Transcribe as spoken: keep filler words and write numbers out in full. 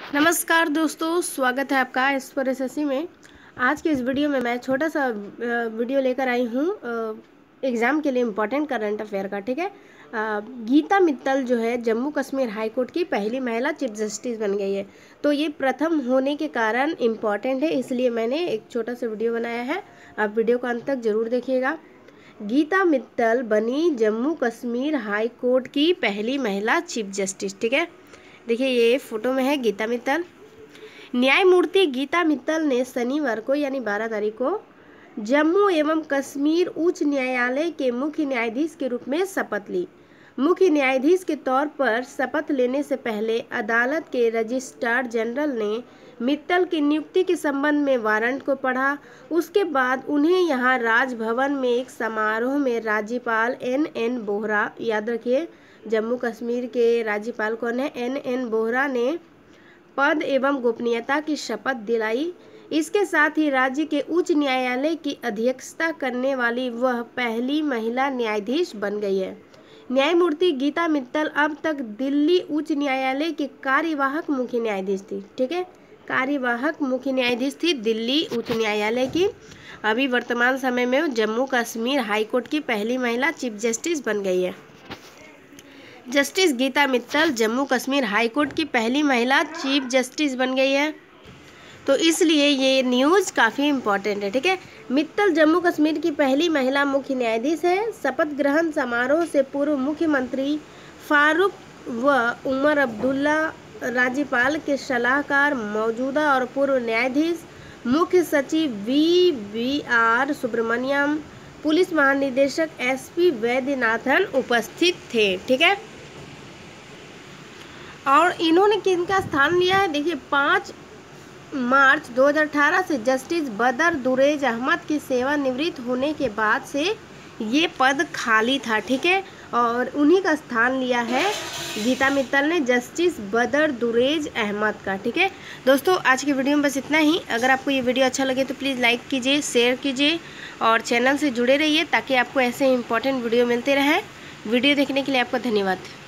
नमस्कार दोस्तों, स्वागत है आपका इस पर एसएससी में। आज के इस वीडियो में मैं छोटा सा वीडियो लेकर आई हूँ एग्ज़ाम के लिए इम्पोर्टेंट करंट अफेयर का। ठीक है, अ, गीता मित्तल जो है जम्मू कश्मीर हाई कोर्ट की पहली महिला चीफ जस्टिस बन गई है। तो ये प्रथम होने के कारण इम्पॉर्टेंट है, इसलिए मैंने एक छोटा सा वीडियो बनाया है। आप वीडियो को अंत तक ज़रूर देखिएगा। गीता मित्तल बनी जम्मू कश्मीर हाई कोर्ट की पहली महिला चीफ जस्टिस। ठीक है, देखिए ये फोटो में है गीता मित्तल। न्यायमूर्ति गीता मित्तल ने शनिवार को यानी बारह तारीख को जम्मू एवं कश्मीर उच्च न्यायालय के मुख्य न्यायाधीश के रूप में शपथ ली। मुख्य न्यायाधीश के तौर पर शपथ लेने से पहले अदालत के रजिस्ट्रार जनरल ने मित्तल की नियुक्ति के संबंध में वारंट को पढ़ा। उसके बाद उन्हें यहां राजभवन में एक समारोह में राज्यपाल एन एन बोहरा, याद रखिए जम्मू कश्मीर के राज्यपाल कौन है, एन एन बोहरा ने पद एवं गोपनीयता की शपथ दिलाई। इसके साथ ही राज्य के उच्च न्यायालय की अध्यक्षता करने वाली वह पहली महिला न्यायाधीश बन गई है। न्यायमूर्ति गीता मित्तल अब तक दिल्ली उच्च न्यायालय की कार्यवाहक मुख्य न्यायाधीश थी। ठीक है, कार्यवाहक मुख्य न्यायाधीश थी दिल्ली उच्च न्यायालय की। अभी वर्तमान समय में जम्मू कश्मीर हाई कोर्ट की पहली महिला चीफ जस्टिस बन गई है। Justice Geeta Mittal Jammu Kashmir high court की पहली महिला चीफ जस्टिस बन गई है, तो इसलिए ये न्यूज़ काफ़ी इम्पोर्टेंट है। ठीक है, मित्तल जम्मू कश्मीर की पहली महिला मुख्य न्यायाधीश है। शपथ ग्रहण समारोह से पूर्व मुख्यमंत्री फारूक व उमर अब्दुल्ला, राज्यपाल के सलाहकार, मौजूदा और पूर्व न्यायाधीश, मुख्य सचिव V V R Subrahmanyam, police महानिदेशक एस पी वैद्यनाथन उपस्थित थे। ठीक है, और इन्होंने किनका स्थान लिया है, देखिए पाँच मार्च दो हज़ार अठारह से जस्टिस बदर दुरेज अहमद की सेवानिवृत्त होने के बाद से ये पद खाली था। ठीक है, और उन्हीं का स्थान लिया है गीता मित्तल ने, जस्टिस बदर दुरेज अहमद का। ठीक है दोस्तों, आज की वीडियो में बस इतना ही। अगर आपको ये वीडियो अच्छा लगे तो प्लीज़ लाइक कीजिए, शेयर कीजिए और चैनल से जुड़े रहिए ताकि आपको ऐसे इंपॉर्टेंट वीडियो मिलते रहें। वीडियो देखने के लिए आपका धन्यवाद।